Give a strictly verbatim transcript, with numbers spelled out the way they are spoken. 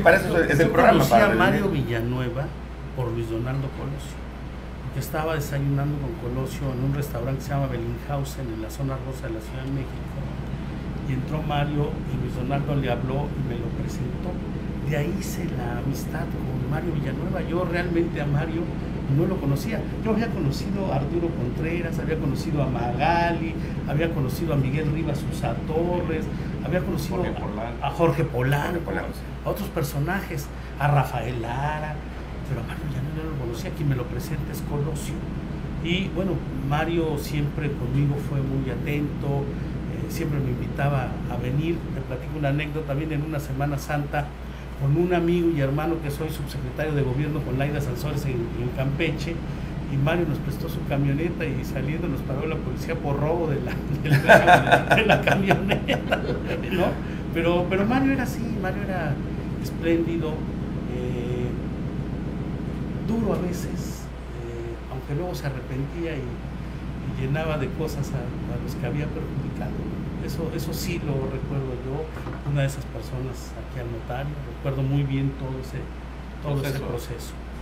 para eso es el Yo programa. conocí Para a el- Mario Villanueva por Luis Donaldo Colosio, porque estaba desayunando con Colosio en un restaurante que se llama Bellinghausen en la zona rosa de la Ciudad de México, y entró Mario y Luis Donaldo le habló y me lo presentó. De ahí hice la amistad con Mario Villanueva. Yo realmente a Mario no lo conocía. Yo había conocido a Arturo Contreras, había conocido a Magali, había conocido a Miguel Rivas Usa Torres, había conocido Jorge a, Polanco. a Jorge Polanco, Jorge Polanco, sí. a otros personajes, a Rafael Lara, pero a Mario Villanueva no lo conocía. Quien me lo presenta es Colosio. Y bueno, Mario siempre conmigo fue muy atento, eh, siempre me invitaba a venir. Me platico una anécdota también en una Semana Santa con un amigo y hermano que soy subsecretario de gobierno con Laida Sansores en, en Campeche, y Mario nos prestó su camioneta y saliendo nos paró la policía por robo de la, de la, de la camioneta, ¿no? Pero, pero Mario era así, Mario era espléndido, eh, duro a veces, eh, aunque luego se arrepentía y, y llenaba de cosas a, a los que había perjudicado. Eso, eso sí lo recuerdo yo, una de esas personas aquí al notario, recuerdo muy bien todo ese, todo ese proceso.